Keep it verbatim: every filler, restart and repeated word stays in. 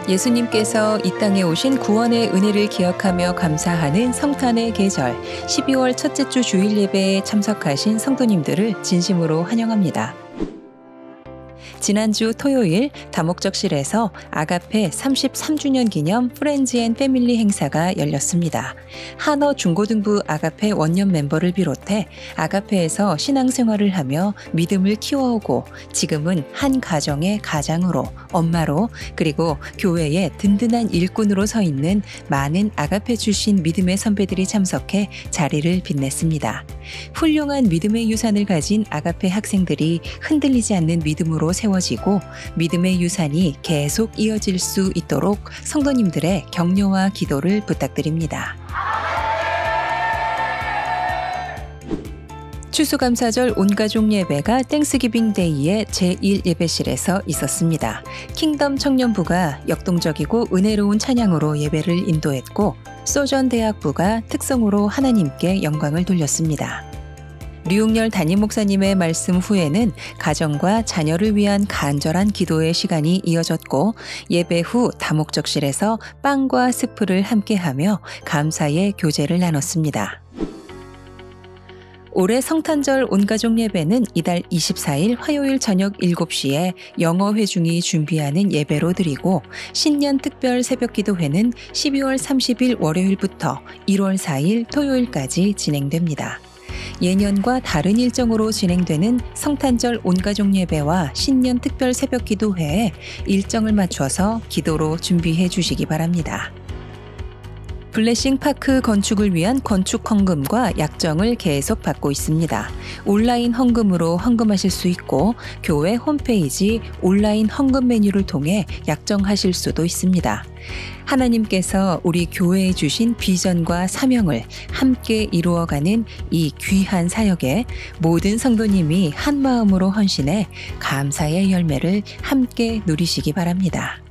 예수님께서 이 땅에 오신 구원의 은혜를 기억하며 감사하는 성탄의 계절 십이월 첫째 주 주일 예배에 참석하신 성도님들을 진심으로 환영합니다. 지난주 토요일 다목적실에서 아가페 삼십삼 주년 기념 프렌즈 앤 패밀리 행사가 열렸습니다. 한어 중고등부 아가페 원년 멤버를 비롯해 아가페에서 신앙생활을 하며 믿음을 키워오고 지금은 한 가정의 가장으로, 엄마로, 그리고 교회의 든든한 일꾼으로 서 있는 많은 아가페 출신 믿음의 선배들이 참석해 자리를 빛냈습니다. 훌륭한 믿음의 유산을 가진 아가페 학생들이 흔들리지 않는 믿음으로 세워지고 믿음의 유산이 계속 이어질 수 있도록 성도님들의 격려와 기도를 부탁드립니다. 추수감사절 온가족 예배가 땡스기빙 데이의 제일 예배실에서 있었습니다. 킹덤 청년부가 역동적이고 은혜로운 찬양으로 예배를 인도했고 소전 대학부가 특성으로 하나님께 영광을 돌렸습니다. 류웅열 담임 목사님의 말씀 후에는 가정과 자녀를 위한 간절한 기도의 시간이 이어졌고 예배 후 다목적실에서 빵과 스프를 함께하며 감사의 교제를 나눴습니다. 올해 성탄절 온가족 예배는 이달 이십사일 화요일 저녁 일곱 시에 영어 회중이 준비하는 예배로 드리고 신년 특별 새벽기도회는 십이월 삼십일 월요일부터 일월 사일 토요일까지 진행됩니다. 예년과 다른 일정으로 진행되는 성탄절 온가족 예배와 신년 특별 새벽기도회에 일정을 맞춰서 기도로 준비해 주시기 바랍니다. 블레싱파크 건축을 위한 건축 헌금과 약정을 계속 받고 있습니다. 온라인 헌금으로 헌금하실 수 있고 교회 홈페이지 온라인 헌금 메뉴를 통해 약정하실 수도 있습니다. 하나님께서 우리 교회에 주신 비전과 사명을 함께 이루어가는 이 귀한 사역에 모든 성도님이 한 마음으로 헌신해 감사의 열매를 함께 누리시기 바랍니다.